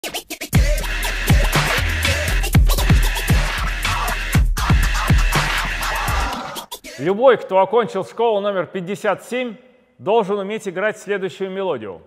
Любой, кто окончил школу номер 57, должен уметь играть следующую мелодию.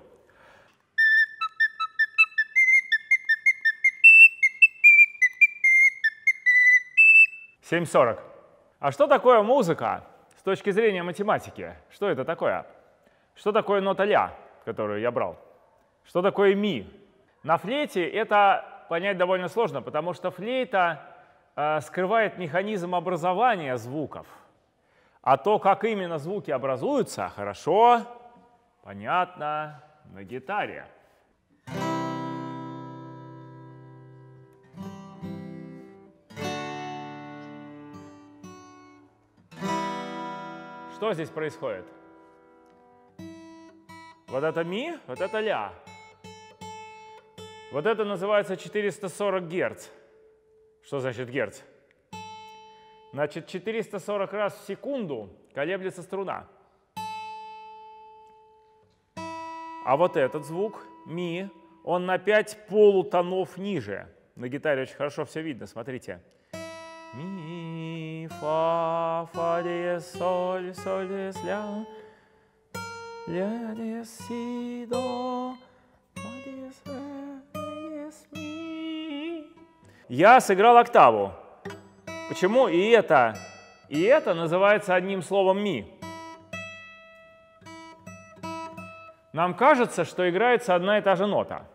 «7:40». А что такое музыка с точки зрения математики? Что это такое? Что такое нота ля, которую я брал? Что такое ми? На флейте это понять довольно сложно, потому что флейта скрывает механизм образования звуков. А то, как именно звуки образуются, хорошо, понятно на гитаре. Что здесь происходит? Вот это ми, вот это ля. Вот это называется 440 Гц. Что значит Герц? Значит, 440 раз в секунду колеблется струна. А вот этот звук, ми, он на 5 полутонов ниже. На гитаре очень хорошо все видно, смотрите. Ми, фа, фа, диез, соль, соль, диез, ля, ля, диез, си, до, фа, диез, ре, диез, ми. Я сыграл октаву. Почему и это называется одним словом ми? Нам кажется, что играется одна и та же нота.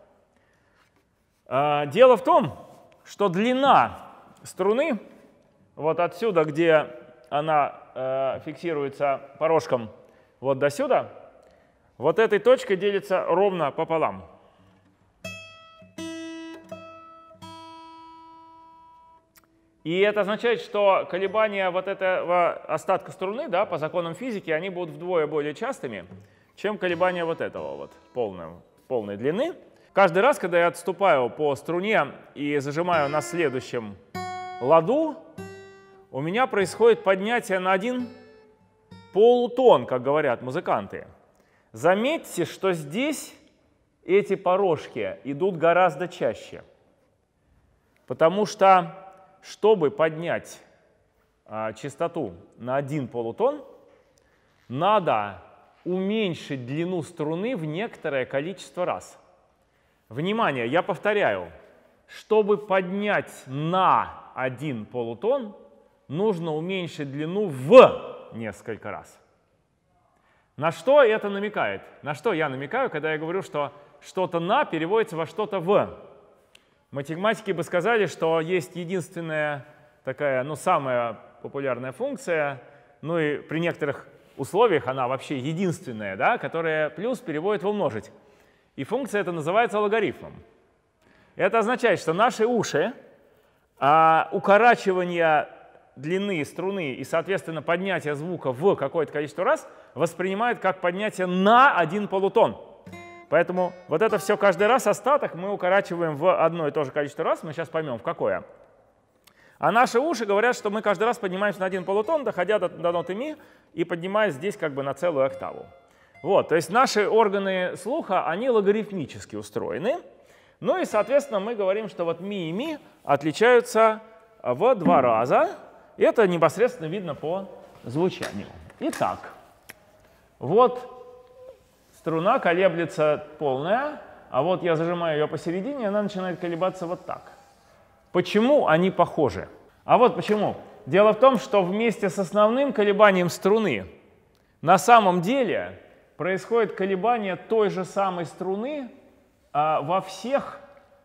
Дело в том, что длина струны, вот отсюда, где она фиксируется порожком, вот до сюда, вот этой точкой делится ровно пополам. И это означает, что колебания вот этого остатка струны, да, по законам физики, они будут вдвое более частыми, чем колебания вот этого вот полной длины. Каждый раз, когда я отступаю по струне и зажимаю на следующем ладу, у меня происходит поднятие на 1 полутон, как говорят музыканты. Заметьте, что здесь эти порожки идут гораздо чаще, потому что чтобы поднять частоту на 1 полутон, надо уменьшить длину струны в некоторое количество раз. Внимание, я повторяю, чтобы поднять на 1 полутон, нужно уменьшить длину в несколько раз. На что это намекает? На что я намекаю, когда я говорю, что что-то «на» переводится во что-то «в»? Математики бы сказали, что есть единственная такая, самая популярная функция, и при некоторых условиях она вообще единственная, да, которая плюс переводит в умножить. И функция эта называется логарифмом. Это означает, что наши уши укорачивание длины струны и, соответственно, поднятие звука в какое-то количество раз воспринимают как поднятие на 1 полутон. Поэтому вот это все каждый раз остаток мы укорачиваем в одно и то же количество раз. Мы сейчас поймем, в какое. А наши уши говорят, что мы каждый раз поднимаемся на 1 полутон, доходя до ноты ми, и поднимаясь здесь как бы на целую октаву. Вот, то есть наши органы слуха, они логарифмически устроены. Ну и, соответственно, мы говорим, что вот ми и ми отличаются в 2 раза. И это непосредственно видно по звучанию. Итак, вот струна колеблется полная, а вот я зажимаю ее посередине, и она начинает колебаться вот так. Почему они похожи? А вот почему. Дело в том, что вместе с основным колебанием струны на самом деле происходит колебание той же самой струны во всех,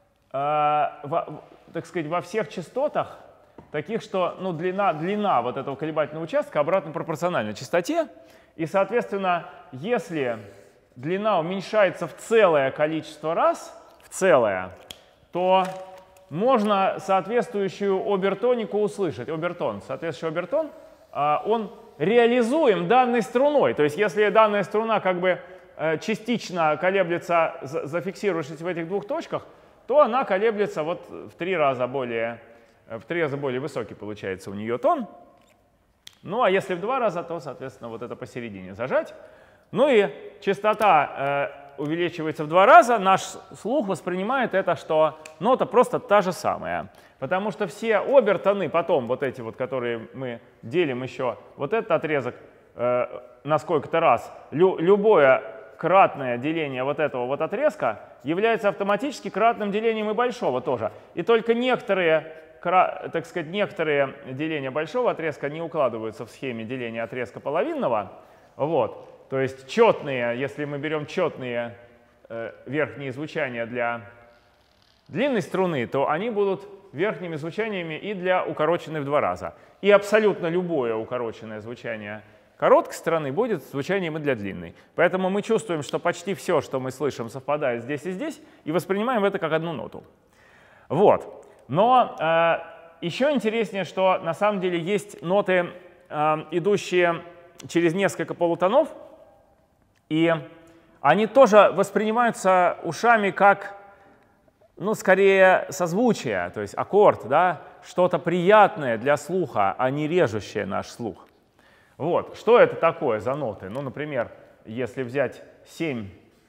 так сказать, во всех частотах, таких, что длина вот этого колебательного участка обратно пропорциональна частоте. И, соответственно, если длина уменьшается в целое количество раз, то можно соответствующую обертонику услышать. Соответствующий обертон, он реализуем данной струной. То есть если данная струна как бы частично колеблется, зафиксировавшись в этих 2 точках, то она колеблется вот в 3 раза более высокий получается у нее тон. Ну а если в 2 раза, то, соответственно, вот это посередине зажать. Ну и частота увеличивается в 2 раза, наш слух воспринимает это, что нота просто та же самая. Потому что все обертоны потом, вот эти вот, которые мы делим еще, вот этот отрезок на сколько-то раз, любое кратное деление вот этого вот отрезка является автоматически кратным делением и большого тоже. И только некоторые, так сказать, некоторые деления большого отрезка не укладываются в схеме деления отрезка половинного. Вот. То есть четные, если мы берем четные верхние звучания для длинной струны, то они будут верхними звучаниями и для укороченной в 2 раза. И абсолютно любое укороченное звучание короткой стороны будет звучанием и для длинной. Поэтому мы чувствуем, что почти все, что мы слышим, совпадает здесь и здесь, и воспринимаем это как одну ноту. Вот. Но еще интереснее, что на самом деле есть ноты, идущие через несколько полутонов, и они тоже воспринимаются ушами как, ну, скорее созвучие, то есть аккорд, да, что-то приятное для слуха, а не режущее наш слух. Вот. Что это такое за ноты? Ну, например, если взять 7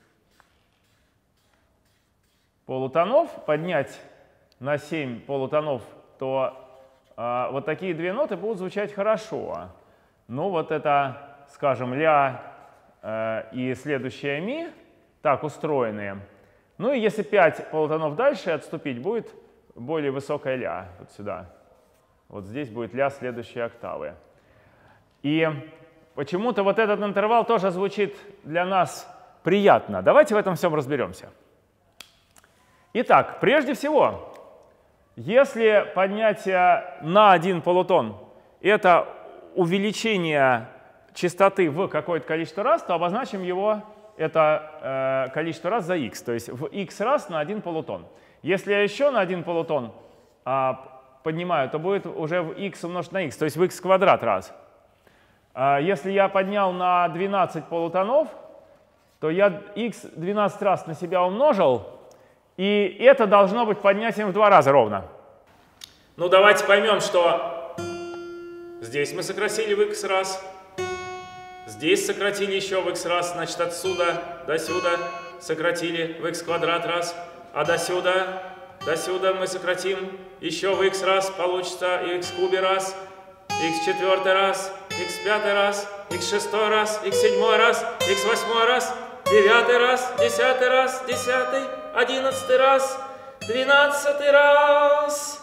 полутонов, поднять на 7 полутонов, то вот такие 2 ноты будут звучать хорошо. Ну, вот это, скажем, ля и следующее ми так устроенные. Ну и если 5 полутонов дальше отступить, будет более высокая ля, вот сюда. Вот здесь будет ля следующей октавы. И почему-то вот этот интервал тоже звучит для нас приятно. Давайте в этом всем разберемся. Итак, прежде всего, если поднятие на 1 полутон — это увеличение частоты в какое-то количество раз, то обозначим его это количество раз за x, то есть в x раз на 1 полутон. Если я еще на 1 полутон поднимаю, то будет уже в x умножить на x, то есть в x квадрат раз. Если я поднял на 12 полутонов, то я x 12 раз на себя умножил, и это должно быть поднятием в 2 раза ровно. Ну давайте поймем, что здесь мы сократили в x раз, здесь сократили еще в x раз, значит отсюда до сюда сократили в x квадрат раз, а до сюда мы сократим еще в x раз, получится x в кубе раз, x четвертый раз, x пятый раз, x шестой раз, x седьмой раз, x восьмой раз, 9 раз, 10 раз, 10, 11 раз, 12 раз.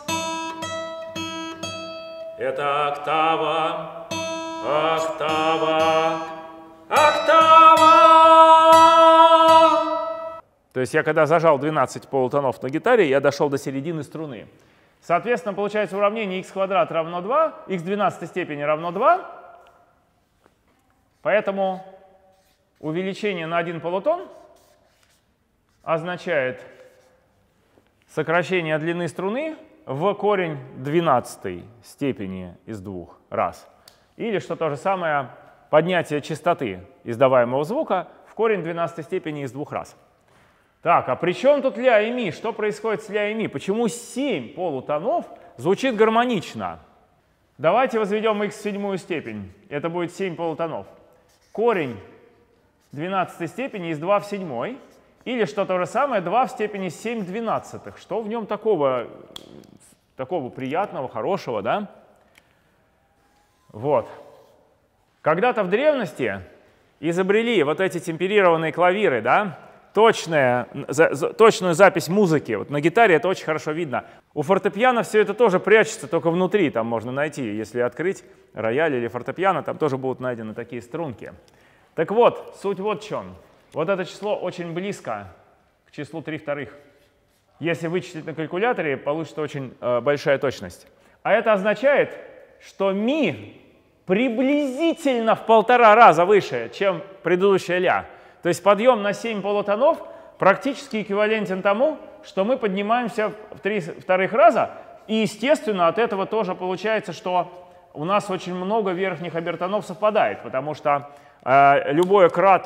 Это октава, октава, октава. То есть я когда зажал 12 полутонов на гитаре, я дошел до середины струны. Соответственно, получается уравнение x квадрат равно 2, x в 12 степени равно 2. Поэтому увеличение на 1 полутон означает сокращение длины струны в корень 12 степени из 2 раз. Или, что то же самое, поднятие частоты издаваемого звука в корень 12 степени из 2 раз. Так, а при чем тут ля и ми? Что происходит с ля и ми? Почему 7 полутонов звучит гармонично? Давайте возведем x в 7 степень. Это будет 7 полутонов. Корень 12 степени из 2 в 7. Или, что то же самое, 2 в степени 7 двенадцатых. Что в нем такого приятного, хорошего, да? Вот. Когда-то в древности изобрели вот эти темперированные клавиры, да? Точную запись музыки. Вот на гитаре это очень хорошо видно. У фортепиано все это тоже прячется, только внутри там можно найти. Если открыть рояль или фортепиано, там тоже будут найдены такие струнки. Так вот, суть вот в чем. Вот это число очень близко к числу 3/2. Если вычислить на калькуляторе, получится очень большая точность. А это означает, что ми приблизительно в 1,5 раза выше, чем предыдущая ля. То есть подъем на 7 полутонов практически эквивалентен тому, что мы поднимаемся в 3/2 раза. И, естественно, от этого тоже получается, что у нас очень много верхних обертонов совпадает, потому что любое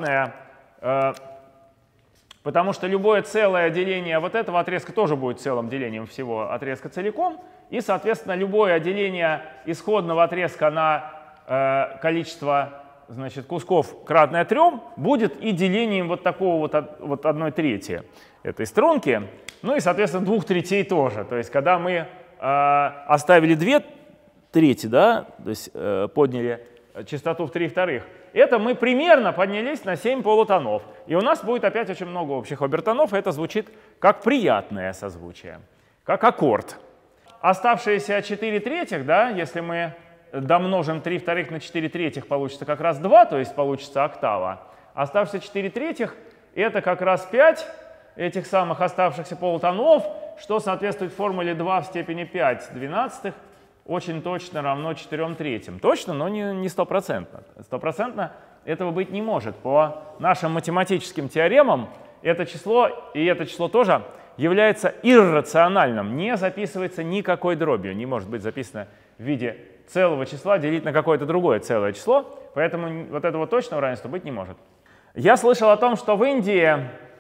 целое деление вот этого отрезка тоже будет целым делением всего отрезка целиком. И, соответственно, любое деление исходного отрезка на количество значит, кусков кратное 3 будет и делением вот такого вот 1/3 этой струнки. Ну и, соответственно, 2/3 тоже. То есть когда мы оставили 2/3, да, то есть подняли частоту в 3/2, это мы примерно поднялись на 7 полутонов. И у нас будет опять очень много общих обертонов, и это звучит как приятное созвучие, как аккорд. Оставшиеся 4/3, да, если мы домножим 3/2 на 4/3, получится как раз 2, то есть получится октава. Оставшиеся 4/3 это как раз 5 этих самых оставшихся полутонов, что соответствует формуле 2 в степени 5/12, очень точно равно 4/3. Точно, но не стопроцентно. Стопроцентно этого быть не может. По нашим математическим теоремам это число, и это число тоже, является иррациональным, не записывается никакой дробью, не может быть записано в виде целого числа делить на какое-то другое целое число, поэтому вот этого точного равенства быть не может. Я слышал о том, что в Индии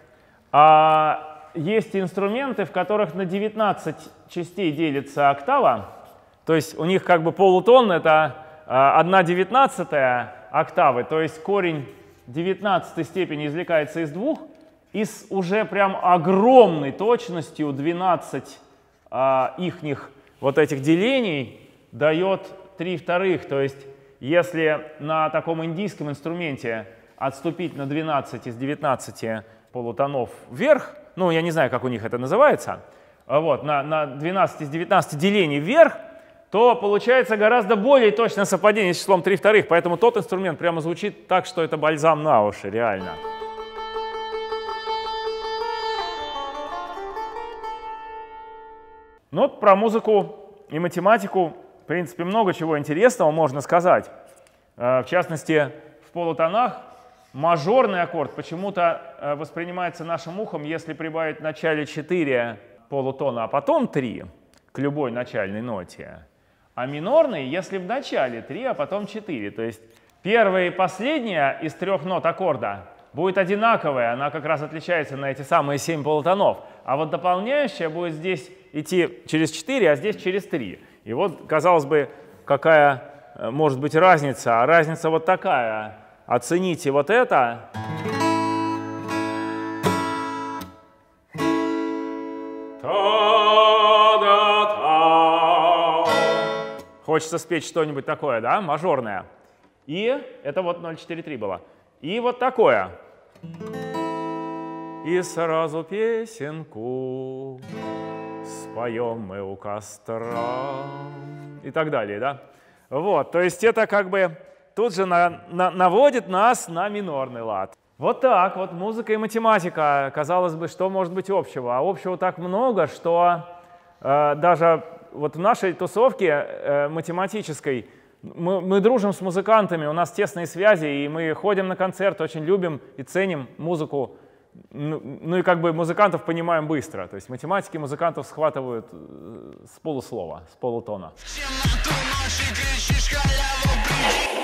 есть инструменты, в которых на 19 частей делится октава, то есть у них как бы полутон — это 1/19 октавы, то есть корень 19 степени извлекается из 2, и с уже прям огромной точностью 12 ихних вот этих делений дает 3/2. То есть если на таком индийском инструменте отступить на 12 из 19 полутонов вверх, ну я не знаю, как у них это называется, вот, на 12 из 19 делений вверх, то получается гораздо более точное совпадение с числом 3/2. Поэтому тот инструмент прямо звучит так, что это бальзам на уши, реально. Ну вот про музыку и математику, в принципе, много чего интересного можно сказать. В частности, в полутонах мажорный аккорд почему-то воспринимается нашим ухом, если прибавить в начале 4 полутона, а потом 3 к любой начальной ноте. А минорный, если в начале 3, а потом 4. То есть первая и последняя из 3 нот аккорда будет одинаковая, она как раз отличается на эти самые 7 полутонов. А вот дополняющая будет здесь идти через 4, а здесь через 3. И вот, казалось бы, какая может быть разница? А разница вот такая. Оцените вот это. Хочется спеть что-нибудь такое, да, мажорное. И это вот 0,4,3 было. И вот такое. И сразу песенку споем мы у костра. И так далее, да. Вот, то есть это как бы тут же наводит нас на минорный лад. Вот так вот музыка и математика. Казалось бы, что может быть общего? А общего так много, что даже вот в нашей тусовке математической мы дружим с музыкантами, у нас тесные связи, и мы ходим на концерт, очень любим и ценим музыку. Ну и как бы музыкантов понимаем быстро. То есть математики музыкантов схватывают с полуслова, с полутона.